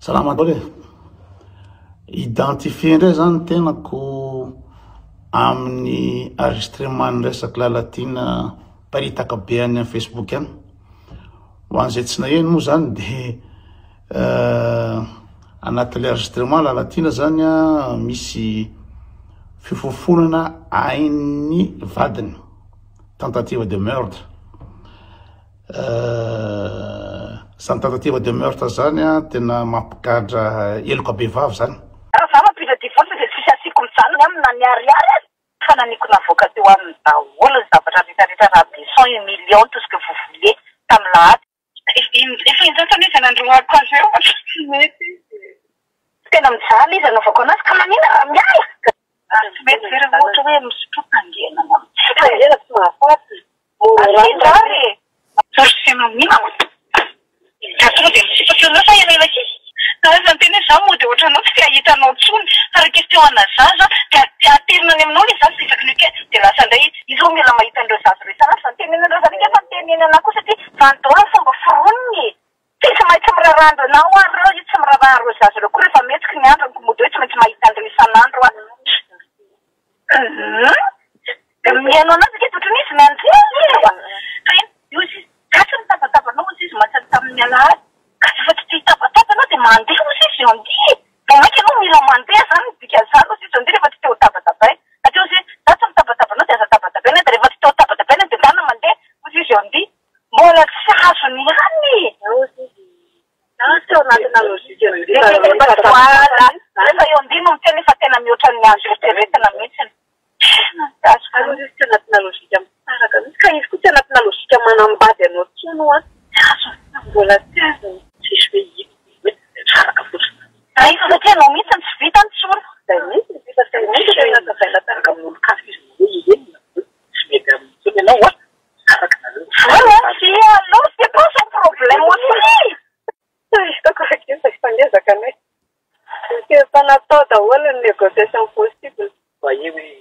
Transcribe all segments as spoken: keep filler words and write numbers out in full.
Salama dole. Identifier indray zany tenako amin'ny enregistrement resaky lalatina paritaka be any amin'ny Facebook any. Ho an'izay tsy naheno moa zany de anatin'ilay enregistrement lalatina zany misy fifofonana ain'ny vadiny, tentative de meurtre. Zany tentative de meurtre zany tena mampikadra eloko behivavy zany. Raha mampidra divorce dia tsisy asiko mijanona amina ny ariary fananiko navoaka teo amin'ny daholo ny zavatra rehetrarehetra raha besoin un million tout ce que vous voulez tamin'ny lahady. Efa injato izy nandroako azy eo mety tena mijaly izy anaovako anazy ka manina miala tsy mety very ohatra hoe misotropangena angena tsy mahafaty ary sorsiana mina gatro dia misipatra anao fa elaela kely zany tena hoe za moa dia ohatranao tsy tia hitanao tsony ary question ana zaza dia aterina any aminao ilay zaza isaky ny ke dia lasa indray izy ho mila mahita an'ireo zaza rehetra lasa nytenenan'ireo zaza rehetra fa nyteneny anahy koa satria vantaona ny fomba foroniny tsy maintsy mirarandro anao ary reo io tsy mirarah reo zaza reo koa rehefa metsiky ny andro nikomodo hoe tsy maintsy mahita andreo isan'andro a mihaino anazy ke totrany izy mianjely fa io izy gasy ny tapatapanao izy izy matsady tamin'ny alahady gasy fa tsy tia tapatapanao dia mandeha ozy izy andia bo mainka anao mila mandeha zany dika zany ozy izy andia rehefa tsy teo tapatapaina satria ozy gasy ny tapatapanao dia aza tapatapaina dia rehefa tsy teo tapatapaina dia dana mandeha ozy izy andia mbola tsy azony ihany teo anatina logika rehefa eo andia no miteny efa tena mihoatra ny azo eritreretina mihitsiny aloha izy tsy anatina logika misaraka misy ka izy koa tsy anatina logika manambady anao tsono a mbola tsy azony tsisy hoe ino saraka fotsiny ifa satria anao mihitsy tsy vita ny tsono zay mihitsy vita zay mihitsy hoe natavaina taraka amin'olo kafa izy hoe eny tsy mety amin'ny tsony ianao a saraka nareo tsy aloha c'est pas son problème aussi hitako akiny fa hifanezaka anay efa natao daholo ny négociation possible fa io hoe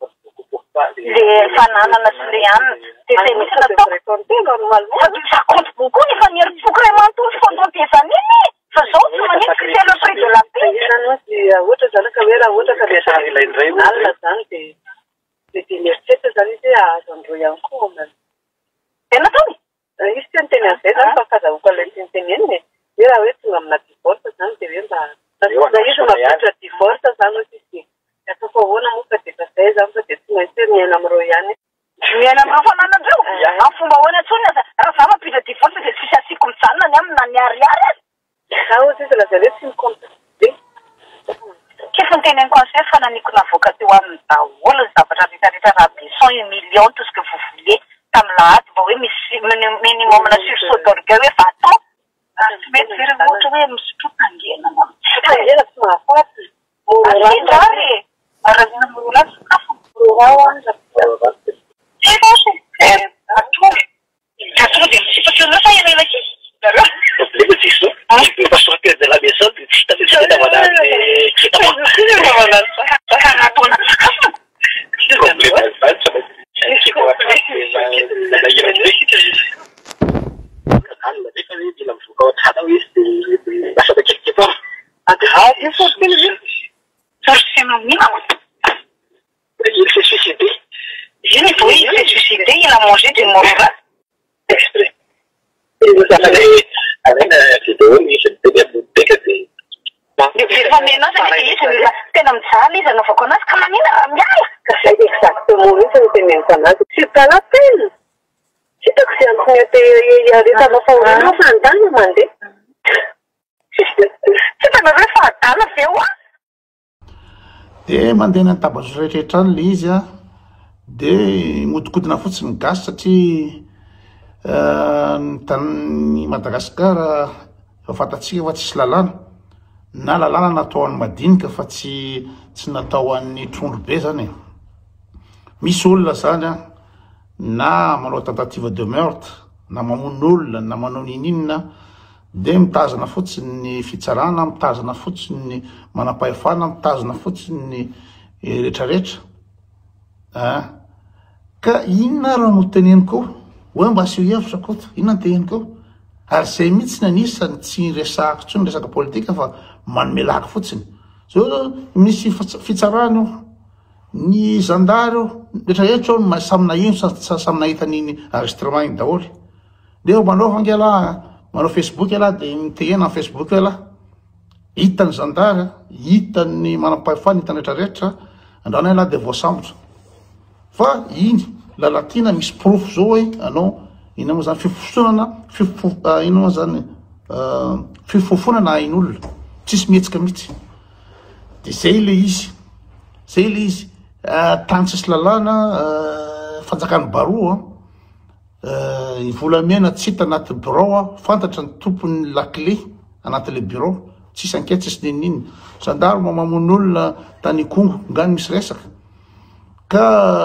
le fananana sy le anina dia zay misy natao ça compte beaucoup nefa ny herim-poko ray manontolo fondontiezany iny fa zao tsy manenjika c'est le prix de la paix ohatra zany ka hoe raha ohatra ka miasailay alina zany dia dia dia mieritreritra zany izy hoe azo andreo ihany koa omany tena taony izy tsy niteny an'izay zany fa kazahoako ilay tsy niteneniny hoe raha hoe tonga amina divorce zany dia hoe mba na izy mampidra divorce zany ozy izy atako ahoana moa fa dia fa zay zany fa dia tsy maintsy hoe miaina amin'ireo ihany miaina amin'ireo fananandreo amin'ny fomba ahoana tsony raha za mampidra divorce dia tsisy asiko mijanona ny amina ny ariary za ozy izy lazare tsy micontacte kefa niteneniko an'izay fananiko navoaka teo amin'ny daholo ny zavatra rehetrarehetra raha besoin un million tout ce que vous voulez tamin'ny lahady mba hoe misy minimum na sursaut d'orgueil hoe vato tsy mety very ohatra hoe misotropangena angena tsy mahafaty ary arazina morola sakafo gatro dia misipatra anao fa elaela kely problème tsisy zao pastor Pierre de la Maison dia tsy hita mihitsy fitaovana fitaovana fanatoana sakafo forcément mina il s'est suicidé je n'ai pas il s'est suicidé il a mangé du morora exprès il nous a fait avec la vidéo il s'est fait des bouteilles efa menao zany izy izy tena mijaly izy anaovako anazy ka manina miala zay exactement mihitsy niteneniko anazy c'est pas la peine hitako zay antony ate rehefa fa oranao fa andany mandeha tsy tanareo fa adala aveo a dia mandeha ny tabazo rehetrarehetra any le izy a dia modikodina fotsiny gasy satria ny tany Madagasikara efa fantatsika fa tsisy lalàna na lalàna natao an'ny madinika fa tsy tsy natao an'ny trondro be zany e. Misy olona zany a na manao tentative de meurtre na mamono olona na manao nininina dia mitazana fotsiny ny fitsarana mitazana fotsiny ny manam-pahefana mitazana fotsiny ny rehetrarehetra ka inona raha no teneniko hoe mba asio hevitra koa inona no teneniko ary zay mihitsy ny anisany tsy resahako tsy ny resaka politika fa manomelaka fotsiny zao misy fitsarany io ny zandary io rehetrarehetra io samina ino samina hitan'iny enregistrement iny daholy de manao fangela manao Facebook ela de mitegena amin'ny Facebook ela hitany zandary hitany manam-pahefana hitany rehetrarehetra andrana ela de voasambotra fa iny lalatina misy proof zao hoe anao ina moa zany fifosonana ina moa zany fifofonana iny olona tsisy mihetsika mihitsy de zay le izy zay le izy tany tsisy lalàna fanjakany baroa volamena tsy hita anaty bureau fantatra ny tompony laclé anatin'le bureau tsisy enquête tsisy nininy zandary mamono olona tany kongo ngany misy resaka ka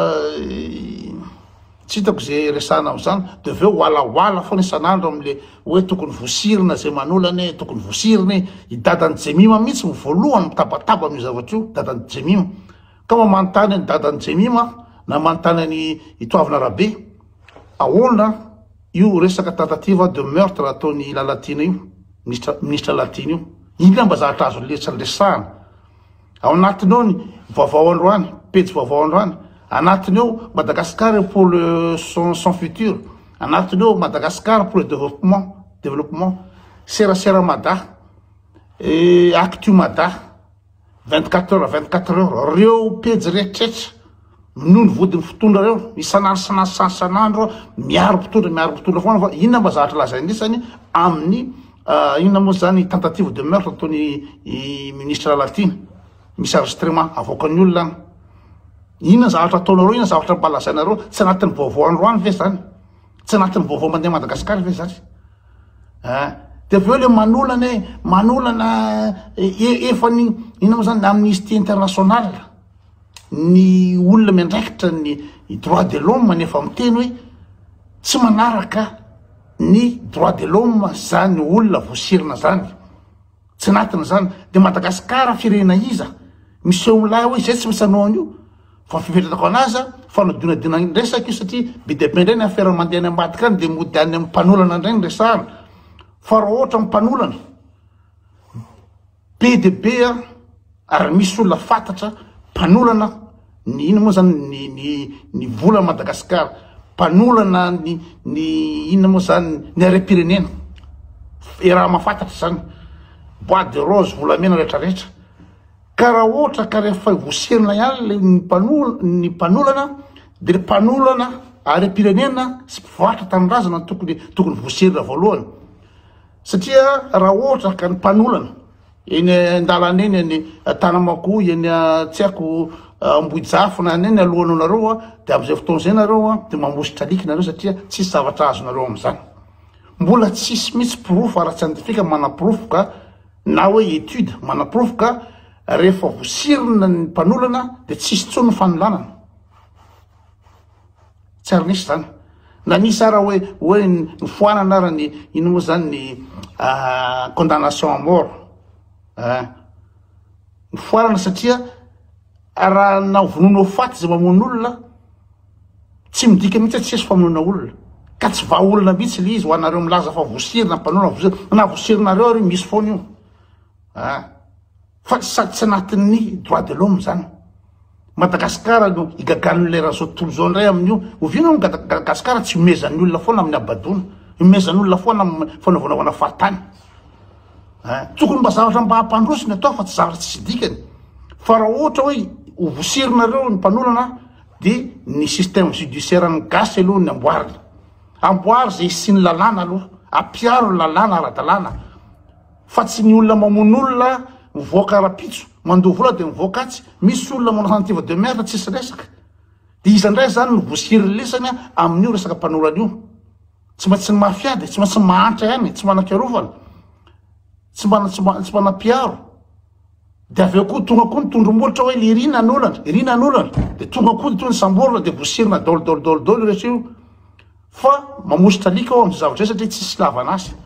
tsy hitako zay resana am'zany de aveo oalaoala foana isan'andro am'le hoe tokony vosirina zay manolany tokony vosirina idadany jemima mihitsy voalohany mitabataba amin'io zavatra io dadany jemima ka mamanontany ny dadany jemima na manontany any itoavina rabe ahoana io resaka tentative de meurtre ataony lalatina io ministra latina io iny mba zavatra azo lesana ao anatinao ny vaovao androany pejy vaovao androany anatiny eo Madagascar pour le son, son futur anatiny eo Madagascar pour le développement développement serasera mada e actu mada vingt-quatre heures vingt-quatre heures reo pejy rehetrrehetra noho ny vodiny fotondra reo isanandro sanandro sanandro miaro mpitondra miaro mpitondra foana fa inona mba zavatra lazaindrisany amin'ny inona moa zany tentative de meurtre ataony ministre latina misy enregistrement avoakan'ny olona any inona zavatra ataonareo inona zavatra mbalazainareo tsy anatin'ny vaovao androany ve zany tsy anatin'ny vaovao mandeha Madagasikara ve zany de aveo le manolana manolana efa ny inona moa zany ny amnistie international ny olona miandraikitra ny droit de l'homme nefa miteny hoe tsy manaraka ny droit de l'homme zany olona voasirina zany tsy anatiny zany de Madagasikara firena iza misy eo milay hoe zay tsy misy anao an'io fa fipetrako anazy fanodinadina resaka io satria be de be indray ny affaire mandeha any ambadika any de mody any amin'ny mpanolana indray ny resahana fa raha ohatra mpanolana be de be ary misy olona fantatra mpanolana ny ina moa zany ny ny ny vola Madagasikara mpanolana ny ny ina moa zany ny arem-pirenena e raha mahafantatra zany bois de rose volamena rehetrarehetra ka raha ohatra ka rehefa vosirina ihany le ny mpanolana ny mpanolana de le mpanolana arem-pirenena sy mpivoatra tanindrazana tokony tokony vosirina voalohany satria raha ohatra ka ny mpanolana eny andalana eny any Tanamakoho eny tsy haiko Ambohijafona eny alohanareo de am'izay fotoana zay nareo de mamositra alika nareo satria tsisy zavatra azonareo am'izany mbola tsisy mihitsy proof ara-tsientifika mana-proof ka na hoe étude mana-proof ka rehefa vosirina ny mpanolana de tsisy tsony fanolanana tsy ary nisy zany na nisy ara hoe hoe ny foanana ara ny ino moa zany ny condamnation à mort ny foanana satria raha naovononao faty zay mamon'olona tsy midika mihitsy tsisy famonona olona ka tsy va olona mihitsy le izy ho anareo milaza fa vosirina mpanolana na vosirinareo ary misy foana io fa sady tsy anatin'ny droit de l'homme zany Madagasikara no igagan'le raha zao tontolo zao indray amin'io oviana Madagasikara tsy omezan'ny olona foana amin'ny abadona omezan'ny olona foana fanaovanaovana fahatany tokony mba zavatra mba hampandrosiny atao fa tsy zavatra tsy dikany fa raha ohatra hoe vosirinareo ny mpanolana de ny système judiciaire ny gasy aloha ny amboariny amboary zay sy ny lalàna aloha ampiaro ny lalàna ara-dalàna fa tsy ny olona mamon'olona mivoaka rapitso mandoha vola de mivoaka atsy misy olona manao tentative de meurtre tsisy resaka de izy indray zany ny vosiriny lesany amin'io resaka mpanolana io tsy maintsy ny mafiady tsy maintsy mahantra ihany tsy manan-karovana tsy mana tsy mana-piaro de aveo koa tonga koa ny tondromolotra hoe le rina an'olana rina an'olana de tonga koa toy ny samborona de vosirina daolodolodolodolo rehetra io fa mamositra alika ao am'izay zavatra satria tsisy lavana azy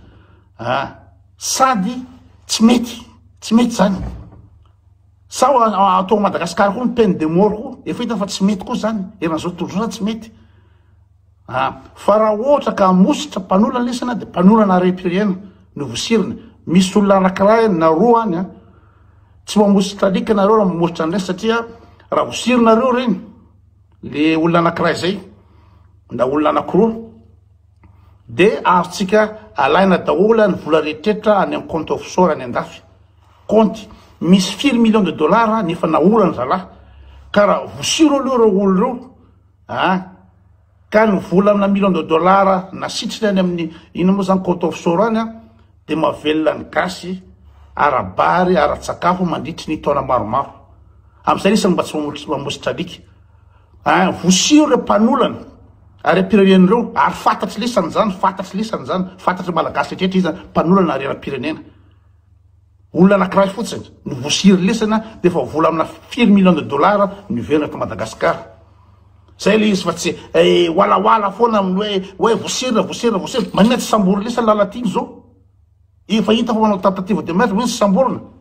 sady tsy mety tsy mety zany sa atao Madagasikara koa ny peine de mort koa efa hita fa tsy mety koa zany eran'izao tontolo zany tsy mety fa raha ohatra ka amositra mpanolana lesana dia mpanolana rem-pirenena no vosirina. Misy olona anankiray na roa any a tsy mamositra alika nareo raha mamositra an'ireny satria raha vosirinareo reny le olona anankiray zay na olona anankiroa dia azotsika alaina daholo ny vola rehetrrehetra any amin'ny compte offshore any andafy. Compte misy firy million de dollars nefa naorana zalahy ka raha vosiro aloha reo olo reo a ka ny volana million de dollars nasitriny any amin'ny ino moa zany compte offshore any a dia mavelona ny gasy arabary ara-tsakafo mandritry ny taona maromaro. Amin'izay isany mba tsy mamositra alika. Vosiro ireo mpanolana ary am-pirenenareo ary fantatry lesany zany fantatry lesany zany fantatry malagasy rehetra izy mpanolana ary ara-pirenena. Olona anankiray fotsiny ny vosiry lesana dia efa vola amina firy million de dollars niverina eto Madagasikara. Zay le izy fa tsy walahoala foana hoe hoe vosirina vosirina vosirina manina tsy samborina lesany lalatiny zao. Efa hita fa manao tentative de meurtre hoe tsy samborina.